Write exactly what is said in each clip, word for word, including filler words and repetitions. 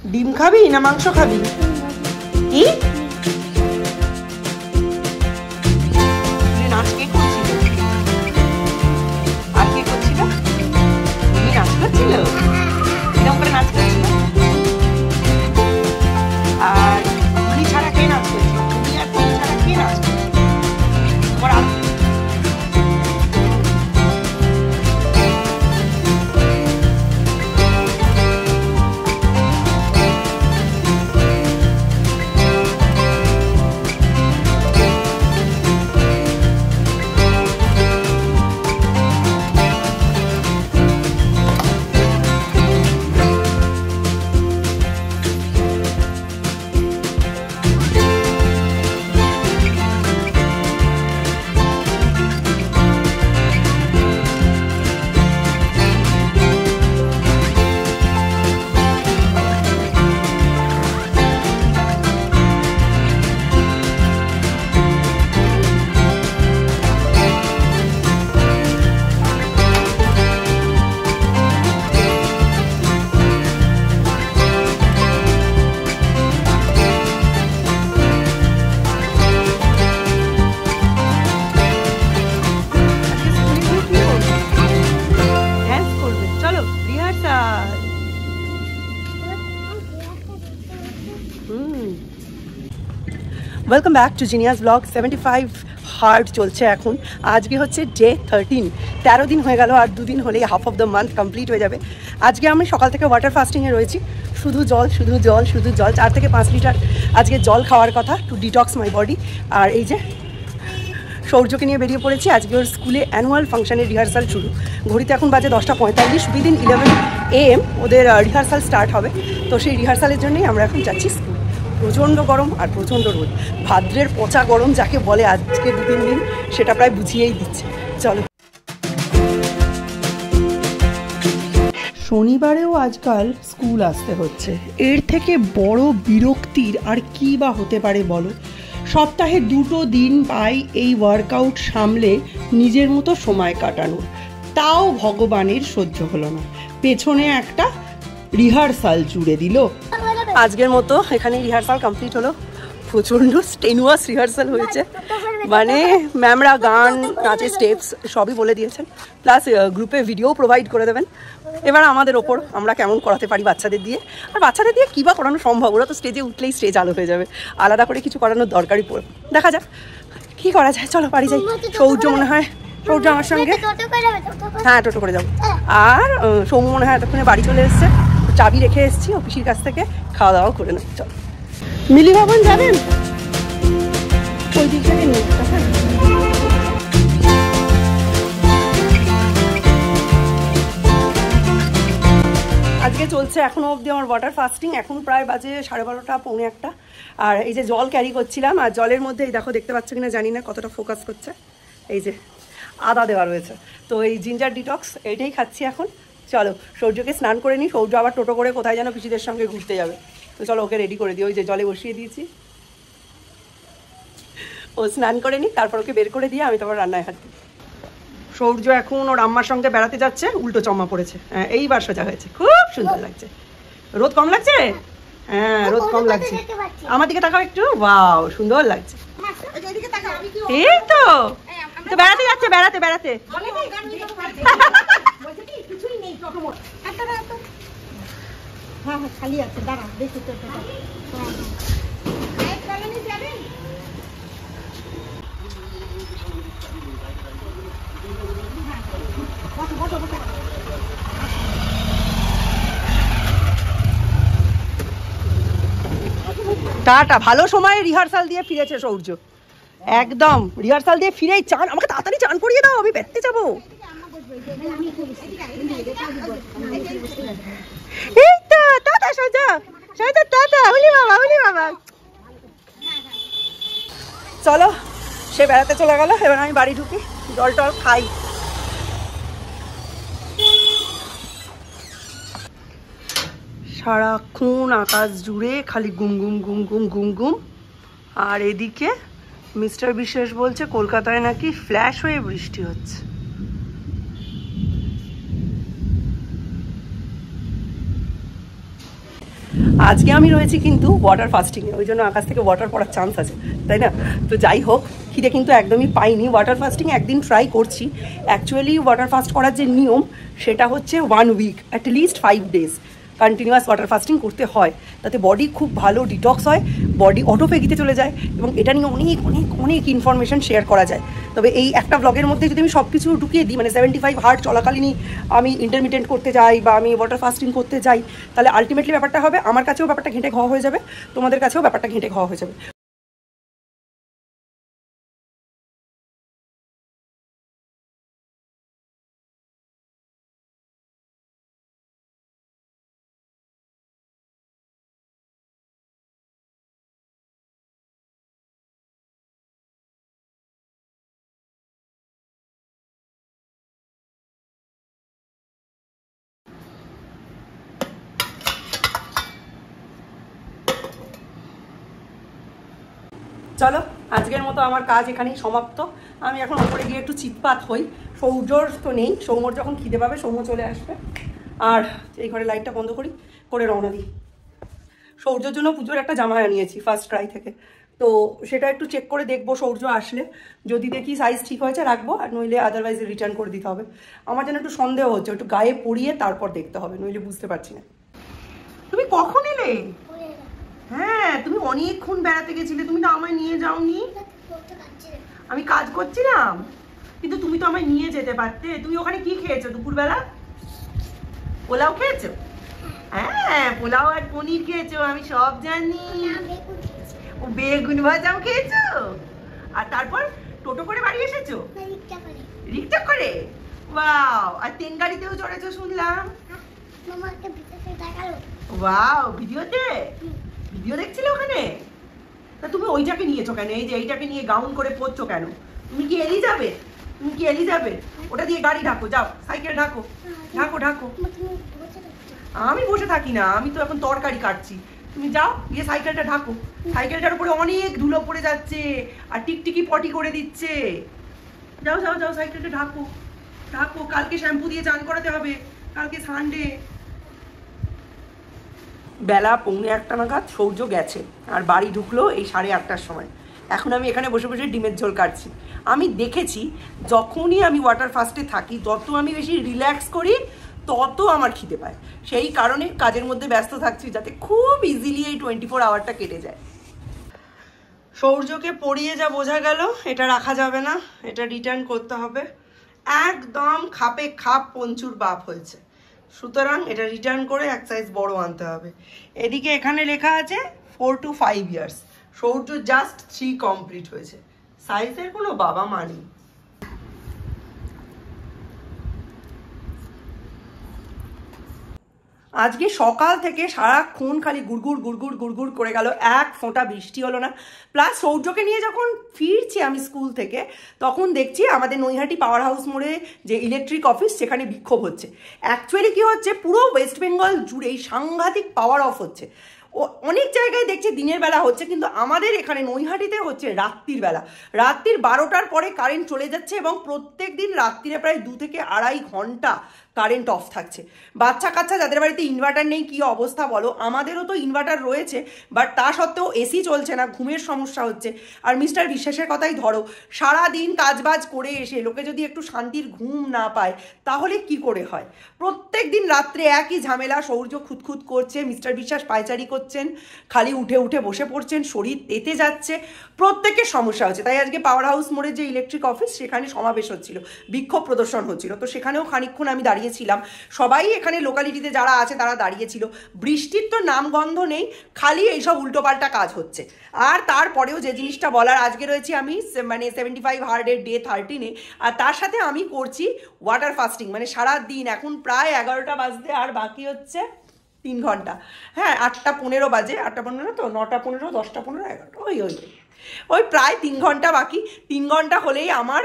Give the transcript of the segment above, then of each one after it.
ডিম খাবি না মাংস খাবি? কি নাচ কে করছিল? আর কে করছিল? তুমি নাচ করছিল? এরকম করে নাচ করছিল? আর তুমি ছাড়া কে নাচ করছিল? তুমি আর তুমি ছাড়া কে নাচ করছিল? Welcome back to Genius blog. Seventy five hard চলছে এখন। আজকে হচ্ছে ডে থার্টিন, তেরো দিন হয়ে গেল, আর দুদিন হলেই half of the month complete হয়ে যাবে। আজকে আমি সকাল থেকে ওয়াটার ফাস্টিংয়ে রয়েছি, শুধু জল শুধু জল শুধু জল চার থেকে পাঁচ লিটার আজকে জল খাওয়ার কথা, টু ডিটক্স মাই বডি। আর এই যে সৌর্যকে নিয়ে বেরিয়ে পড়েছি। আজকে ওর স্কুলে অ্যানুয়াল ফাংশনের রিহার্সাল শুরু। ঘড়িতে এখন বাজে দশটা পঁয়তাল্লিশ, উইদিন ইলেভেন এ এম ওদের রিহার্সাল স্টার্ট হবে। তো সেই রিহার্সালের জন্যই আমরা এখন যাচ্ছি স্কুল। প্রচণ্ড গরম আর প্রচণ্ড রোদ, ভাদ্রের পচা গরম যাকে বলে আজকে দু তিন দিন, সেটা প্রায় বুঝিয়েই দিচ্ছে। চলো। শনিবারেও আজকাল স্কুল আসতে হচ্ছে, এর থেকে বড় বিরক্তির আর কী বা হতে পারে বলো? সপ্তাহে দুটো দিন পাই এই ওয়ার্কআউট সামলে নিজের মতো সময় কাটানোর, তাও ভগবানের সহ্য হলো না। পেছনে একটা রিহার্সাল জুড়ে দিল। আজকের মতো এখানে রিহার্সাল কমপ্লিট হলো। প্রচণ্ড স্টেনুয়াস রিহার্সাল হয়েছে, মানে ম্যামরা গান নাচের স্টেপস সবই বলে দিয়েছেন, প্লাস গ্রুপে ভিডিও প্রোভাইড করে দেবেন। এবার আমাদের ওপর আমরা কেমন করাতে পারি বাচ্চাদের দিয়ে। আর বাচ্চাদের দিয়ে কী বা করানো সম্ভব, ওরা তো স্টেজে উঠলেই স্টেজ আলো হয়ে যাবে, আলাদা করে কিছু করানোর দরকারই পড়ে। দেখা যাক কী করা যায়। চলো বাড়ি যাই। সৌর্য মনে হয় সৌর্য আমার সঙ্গে, হ্যাঁ টোটো করে যাবো। আর সৌম্য মনে হয় এতক্ষণে বাড়ি চলে এসছে, চাবি রেখে এসেছি অফিসের কাছ থেকে, খাওয়া দাওয়া করে নেব। চলো। মিলি ভবন যাবেন? ওই দিক থেকে নিয়ে আজকে চলছে এখনো অবধি আমার ওয়াটার ফাস্টিং। এখন প্রায় বাজে সাড়ে বারোটা পৌনে একটা। আর এই যে জল ক্যারি করছিলাম, আর জলের মধ্যে এই দেখো, দেখতে পাচ্ছ কিনা জানি না, কতটা ফোকাস করছে, এই যে আদা দেওয়া রয়েছে। তো এই জিঞ্জার ডিটক্স এইটাই খাচ্ছি এখন। চলো সৌর্যকে স্নান করে নিই, সৌর্য আবার টোটো করে কোথায় যেন পিসিদের সঙ্গে ঘুরতে যাবে। তো চলো ওকে রেডি করে দিই, ওই যে জলে বসিয়ে দিয়েছি, ও স্নান করে নিই, তারপর ওকে বের করে দিয়ে আমি তোমার রান্নায় হাত দিই। সৌর্য এখন ওর আম্মার সঙ্গে বেড়াতে যাচ্ছে, উল্টো চম্মা পড়েছে। হ্যাঁ এইবার সোজা হয়েছে, খুব সুন্দর লাগছে। রোদ কম লাগছে? হ্যাঁ রোদ কম লাগছে। আমার দিকে তাকাও একটু, ওয়াও সুন্দর লাগছে। এই তো তো বেড়াতে যাচ্ছে, বেড়াতে বেড়াতে খালি আছে, দাঁড়া দেখি তো। টাটা। ভালো সময়ে রিহার্সাল দিয়ে ফিরেছে সৌর্য, একদম রিহার্সাল দিয়ে ফিরেই চান। আমাকে তাড়াতাড়ি চান করিয়ে দাও, আমি বেরোতে যাবো। এই তো টাটা সোজা সোজা, টাটা। বলি বাবা বলি বাবা। চলো সে বেড়াতে চলে গেল, এবার আমি বাড়ি ঢুকি, জল টল খাই। সারাক্ষণ আকাশ জুড়ে খালি গুম গুম গুম গুম গুম গুম। আর এদিকে মিস্টার বিশেষ বলছে কলকাতায় নাকি ফ্ল্যাশ হয়ে বৃষ্টি হচ্ছে। আজকে আমি রয়েছি কিন্তু ওয়াটার ফাস্টিংয়ে, ওই জন্য আকাশ থেকে ওয়াটার পড়ার চান্স আছে, তাই না? তো যাই হোক, খিদে কিন্তু একদমই পাইনি। ওয়াটার ফাস্টিং একদিন ট্রাই করছি। অ্যাকচুয়ালি ওয়াটার ফাস্ট করার যে নিয়ম সেটা হচ্ছে one week at least five days continuous water fasting করতে হয়, তাতে বডি খুব ভালো ডিটক্স হয়, বডি অটোফেগিতে চলে যায় এবং এটা নিয়ে অনেক অনেক অনেক ইনফরমেশন শেয়ার করা যায়। তবে এই একটা ব্লগের মধ্যে যদি আমি সব কিছু ঢুকিয়ে দিই, মানে সেভেন্টি ফাইভ হার্ট চলাকালীনই আমি ইন্টারমিটেন্ট করতে যাই বা আমি ওয়াটার ফাস্টিং করতে যাই, তাহলে আলটিমেটলি ব্যাপারটা হবে আমার কাছেও ব্যাপারটা ঘেঁটে খাওয়া হয়ে যাবে, তোমাদের কাছেও ব্যাপারটা ঘেঁটে খাওয়া হয়ে যাবে। চলো, আজকের মতো আমার কাজ এখানেই সমাপ্ত। আমি এখন ওপরে গিয়ে একটু চিৎপাত হই। সৌর্যর তো নেই, সৌম্যর যখন খিদে পাবে সৌম্য চলে আসবে। আর এই ঘরে লাইটটা বন্ধ করি, করে রওনা দিই। সৌর্যর জন্য পুজোর একটা জামা আনিয়েছি ফার্স্ট ক্রাই থেকে, তো সেটা একটু চেক করে দেখবো সৌর্য আসলে। যদি দেখি সাইজ ঠিক হয়েছে রাখবো, আর নইলে আদারওয়াইজ রিটার্ন করে দিতে হবে। আমার যেন একটু সন্দেহ হচ্ছে, একটু গায়ে পরিয়ে তারপর দেখতে হবে, নইলে বুঝতে পারছি না। তুমি কখন এলে? হ্যাঁ, তুমি অনেকক্ষণ বেড়াতে গেছিলে, তুমি তো আমায় নিয়ে যাওনি। আমি কাজ করছিলাম, কিন্তু তুমি তো আমায় নিয়ে যেতে পারতে। তুমি ওখানে কি খেয়েছো দুপুরবেলা? পোলাও খেয়েছো? হ্যাঁ, পোলাও আর পনির খেয়েছো, আমি সব জানি। ও বেগুন ভাজাও খেয়েছো? আর তারপর টোটো করে বাড়ি এসেছো? রিক্সা করে? ওয়াও! আর তেন গাড়িতেও চড়েছো শুনলাম। ওয়াও, ভিডিওতে? ভিডিও দেখছিলে ওখানে? তা তুমি ওইটাকে নিয়েছো কেন? এই যে এইটাকে নিয়ে গাউন করে পড়ছো কেন? তুমি কি এলিজাবেথ? তুমি কি এলিজাবেথ? ওটা দিয়ে গাড়ি ঢাকো, যাও সাইকেল ঢাকো, ঢাকো ঢাকো। আমি বসে থাকি না, আমি তো এখন তরকারি কাটছি। তুমি যাও গিয়ে সাইকেলটা ঢাকো। সাইকেলটার উপরে অনেক ধুলো পড়ে যাচ্ছে আর টিকটিকি পটি করে দিচ্ছে। যাও যাও যাও, সাইকেলটা ঢাকো ঢাকো। কালকে শ্যাম্পু দিয়ে চান করাতে হবে, কালকে সানডে। বেলা পৌনে একটা নাগাদ সৌর্য গেছে, আর বাড়ি ঢুকলো এই সাড়ে আটটার সময়। এখন আমি এখানে বসে বসে ডিমের ঝোল কাটছি। আমি দেখেছি যখনই আমি ওয়াটার ফাস্টে থাকি, যত আমি বেশি রিল্যাক্স করি তত আমার খিদে পায়। সেই কারণে কাজের মধ্যে ব্যস্ত থাকছি, যাতে খুব ইজিলি এই টোয়েন্টি ফোর আওয়ারটা কেটে যায়। সৌর্যকে পড়িয়ে যা বোঝা গেল, এটা রাখা যাবে না, এটা রিটার্ন করতে হবে। একদম খাপে খাপ পঞ্চুর বাপ হয়েছে, সুতরাং এটা রিটার্ন করে এক সাইজ বড় আনতে হবে। এদিকে এখানে লেখা আছে four to five years, Shaurya just three complete হয়েছে, সাইজের কোনো বাবা মানি। আজকে সকাল থেকে সারাক্ষণ খালি গুড়গুড় গুড়গুড় গুড়গুড় করে গেল, এক ফোঁটা বৃষ্টি হলো না। প্লাস সৌর্যকে নিয়ে যখন ফিরছি আমি স্কুল থেকে, তখন দেখছি আমাদের নৈহাটি পাওয়ার হাউস মোড়ে যে ইলেকট্রিক অফিস, সেখানে বিক্ষোভ হচ্ছে। অ্যাকচুয়ালি কি হচ্ছে, পুরো ওয়েস্ট বেঙ্গল জুড়েই সাংঘাতিক পাওয়ার অফ হচ্ছে। ও অনেক জায়গায় দেখছি দিনের বেলা হচ্ছে, কিন্তু আমাদের এখানে নৈহাটিতে হচ্ছে রাত্রির বেলা। রাত্রির বারোটার পরে কারেন্ট চলে যাচ্ছে এবং প্রত্যেক দিন রাত্রিরে প্রায় দু থেকে আড়াই ঘন্টা কারেন্ট অফ থাকছে। বাচ্চা কাচ্চা যাদের বাড়িতে ইনভার্টার নেই কী অবস্থা বলো, আমাদেরও তো ইনভার্টার রয়েছে, বাট তা সত্ত্বেও এসি চলছে না, ঘুমের সমস্যা হচ্ছে। আর মিস্টার বিশ্বাসের কথাই ধরো, সারাদিন কাজবাজ করে এসে লোকে যদি একটু শান্তির ঘুম না পায় তাহলে কি করে হয়? প্রত্যেক দিন রাত্রে একই ঝামেলা, সৌর্য খুঁতখুত করছে, মিস্টার বিশ্বাস পায়চারি করছেন, খালি উঠে উঠে বসে পড়ছেন, শরীর তেতে যাচ্ছে, প্রত্যেকের সমস্যা হচ্ছে। তাই আজকে পাওয়ার হাউস মোড়ে যে ইলেকট্রিক অফিস, সেখানে সমাবেশ হচ্ছিল, বিক্ষোভ প্রদর্শন হচ্ছিল, তো সেখানেও খানিকক্ষণ আমি দাঁড়িয়ে ছিলাম। সবাই এখানে লোকালিটিতে যারা আছে তারা দাঁড়িয়েছিল। বৃষ্টির তো নামগন্ধ নেই, খালি এইসব উল্টোপাল্টা কাজ হচ্ছে। আর তারপরেও যে জিনিসটা বলার, আজকে রয়েছি আমি মানে সেভেন্টি ফাইভ হার্ডের ডে থার্টিনে, আর তার সাথে আমি করছি ওয়াটার ফাস্টিং। মানে সারা দিন এখন প্রায় এগারোটা বাজতে আর বাকি হচ্ছে তিন ঘন্টা। হ্যাঁ, আটটা পনেরো বাজে, আটটা পনেরো তো নটা পনেরো দশটা পনেরো এগারোটা ওই ওই ওই প্রায় তিন ঘন্টা বাকি। তিন ঘন্টা হলেই আমার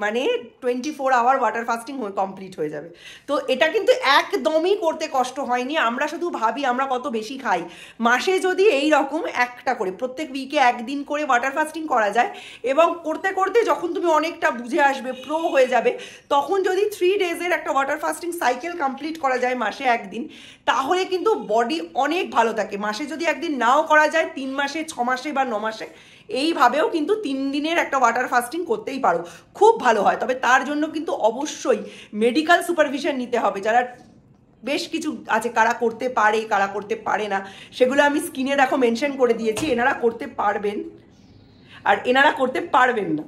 মানে twenty four hour water fasting complete হয়ে যাবে। তো এটা কিন্তু একদমই করতে কষ্ট হয়নি। আমরা শুধু ভাবি আমরা কত বেশি খাই, মাসে যদি এই রকম একটা করে প্রত্যেক উইকে একদিন করে ওয়াটার ফাস্টিং করা যায় এবং করতে করতে যখন তুমি অনেকটা বুঝে আসবে, প্রো হয়ে যাবে, তখন যদি থ্রি ডেজের একটা ওয়াটার ফাস্টিং সাইকেল কমপ্লিট করা যায় মাসে একদিন, তাহলে কিন্তু বডি অনেক ভালো থাকে। মাসে যদি একদিন নাও করা যায়, তিন মাসে, ছ মাসে বা ন মাসে এইভাবেও কিন্তু তিন দিনের একটা ওয়াটার ফাস্টিং করতেই পারো, খুব ভালো হয়। তবে তার জন্য কিন্তু অবশ্যই মেডিকেল সুপারভিশন নিতে হবে। যারা বেশ কিছু আছে, কারা করতে পারে কারা করতে পারে না, সেগুলো আমি স্ক্রিনে দেখো মেনশন করে দিয়েছি। এনারা করতে পারবেন আর এনারা করতে পারবেন না।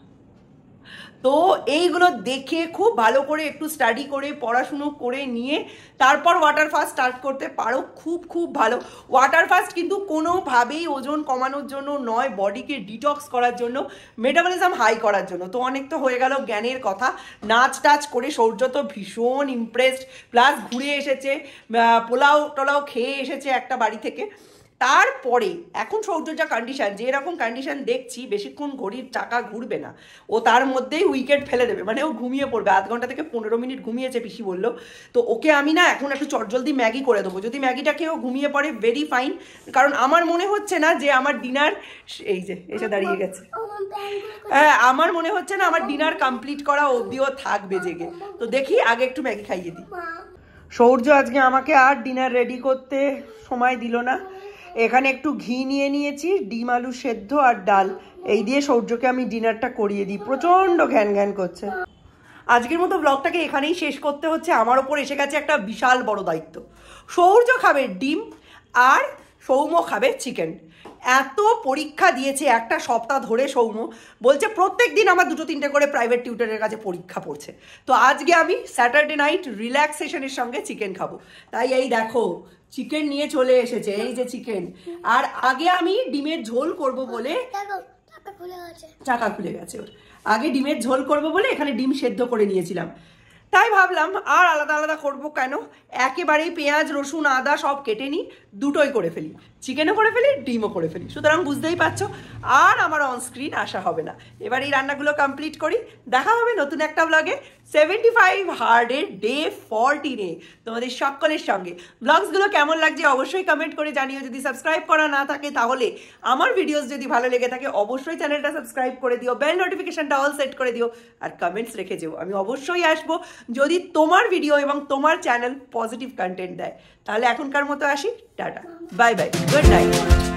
তো এইগুলো দেখে খুব ভালো করে একটু স্টাডি করে পড়াশুনো করে নিয়ে তারপর ওয়াটার ফাস্ট স্টার্ট করতে পারো, খুব খুব ভালো। ওয়াটার ফাস্ট কিন্তু কোনোভাবেই ওজন কমানোর জন্য নয়, বডিকে ডিটক্স করার জন্য, মেটাবলিজম হাই করার জন্য। তো অনেক তো হয়ে গেল জ্ঞানের কথা। নাচ টাচ করে সৌর্য তো ভীষণ ইমপ্রেসড, প্লাস ঘুরে এসেছে, পোলাও টোলাও খেয়ে এসেছে একটা বাড়ি থেকে। তারপরে এখন সৌর্য যা কন্ডিশন, যে এরকম কন্ডিশন দেখছি, বেশিক্ষণ ঘড়ির চাকা ঘুরবে না, ও তার মধ্যেই উইকেট ফেলে দেবে, মানে ও ঘুমিয়ে পড়বে। আধ ঘন্টা থেকে পনেরো মিনিট ঘুমিয়েছে পিসি বললো। তো ওকে আমি না এখন একটু চটজলদি ম্যাগি করে দেবো। যদি ম্যাগিটা খেয়েও ঘুমিয়ে পড়ে, ভেরি ফাইন, কারণ আমার মনে হচ্ছে না যে আমার ডিনার, এই যে এসে দাঁড়িয়ে গেছে, হ্যাঁ আমার মনে হচ্ছে না আমার ডিনার কমপ্লিট করা অবধিও থাকবে জেগে। তো দেখি আগে একটু ম্যাগি খাইয়ে দিই। সৌর্য আজকে আমাকে আর ডিনার রেডি করতে সময় দিল না। এখানে একটু ঘি নিয়ে নিয়েছি, ডিম আলু সেদ্ধ আর ডাল, এই দিয়ে সৌর্যকে আমি ডিনারটা করিয়ে দিই। প্রচণ্ড ঘ্যান ঘ্যান করছে। আজকের মতো ব্লগটাকে এখানেই শেষ করতে হচ্ছে। আমার ওপর এসে গেছে একটা বিশাল বড় দায়িত্ব। সৌর্য খাবে ডিম আর সৌম্য খাবে চিকেন। এত পরীক্ষা দিয়েছে একটা সপ্তাহ ধরে সৌম্য, বলছে প্রত্যেক দিন আমার দুটো তিনটে করে প্রাইভেট টিউটরের কাছে পরীক্ষা পড়ছে। তো আজকে আমি স্যাটারডে নাইট রিল্যাক্সেশনের সঙ্গে চিকেন খাবো, তাই এই দেখো চিকেন নিয়ে চলে এসেছে, এই যে চিকেন। আর আগে আমি ডিমের ঝোল করব বলে, চাকা খুলে গেছে ওর, আগে ডিমের ঝোল করব বলে এখানে ডিম সেদ্ধ করে নিয়েছিলাম। তাই ভাবলাম আর আলাদা আলাদা করবো কেন, একেবারেই পেঁয়াজ রসুন আদা সব কেটে নিই, দুটোই করে ফেলি, চিকেনও করে ফেলি ডিমও করে ফেলি। সুতরাং বুঝতেই পারছো আর আমার অন স্ক্রিন আসা হবে না। এবার এই রান্নাগুলো কমপ্লিট করি, দেখা হবে নতুন একটা ব্লগে সেভেন্টি ফাইভ হার্ডের ডে ফোরটিনে তোমাদের সকলের সঙ্গে। ব্লগসগুলো কেমন লাগছে অবশ্যই কমেন্ট করে জানিও। যদি সাবস্ক্রাইব করা না থাকে তাহলে আমার ভিডিওস যদি ভালো লেগে থাকে অবশ্যই চ্যানেলটা সাবস্ক্রাইব করে দিও, বেল নোটিফিকেশনটা অল সেট করে দিও আর কমেন্টস রেখে যেও। আমি অবশ্যই আসবো যদি তোমার ভিডিও এবং তোমার চ্যানেল পজিটিভ কন্টেন্ট দেয়। তাহলে এখনকার মতো আসি, tata, bye bye, good night.